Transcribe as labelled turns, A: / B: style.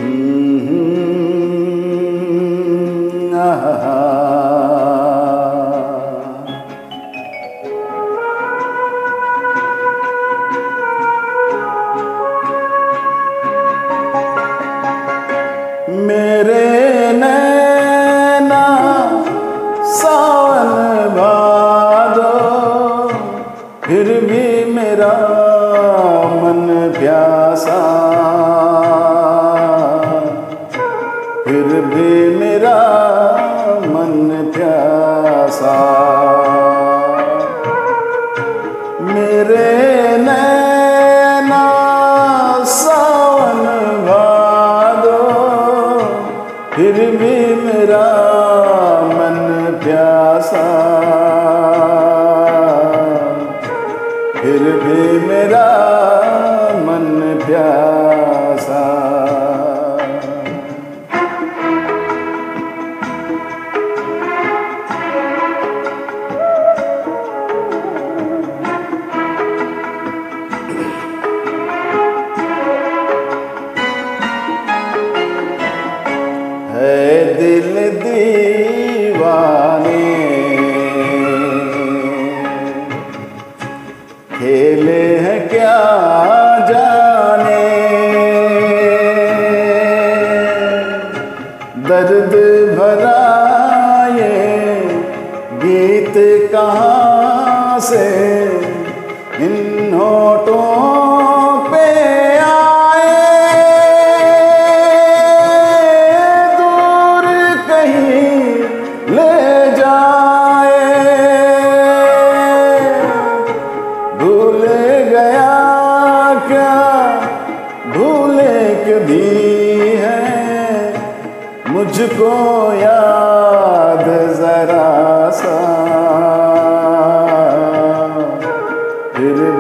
A: मेरे नैना सावन भादो, फिर भी मेरा मन प्यासा, फिर भी मेरा मन प्यासा। मेरे नैना सावन भादो, फिर भी मेरा मन प्यासा, फिर भी मेरा मन प्यासा। है दिल दीवाने, खेले हैं क्या जाने, दर्द भरा ये गीत कहाँ से इन होठों पे ले जाए। भूले गया क्या, भूले कभी है मुझको याद जरा सा, फिर